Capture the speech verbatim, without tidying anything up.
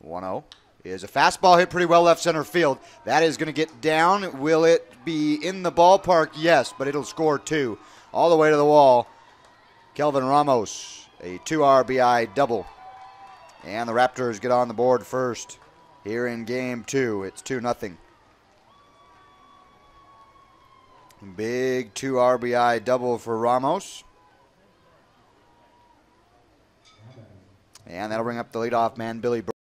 one oh is a fastball hit pretty well left center field. That is going to get down. Will it be in the ballpark? Yes, but it'll score two. All the way to the wall. Kelvin Ramos, a two R B I double. And the Raptors get on the board first here in game two. It's two nothing. Big two R B I double for Ramos. And that'll bring up the leadoff man, Billy Burke.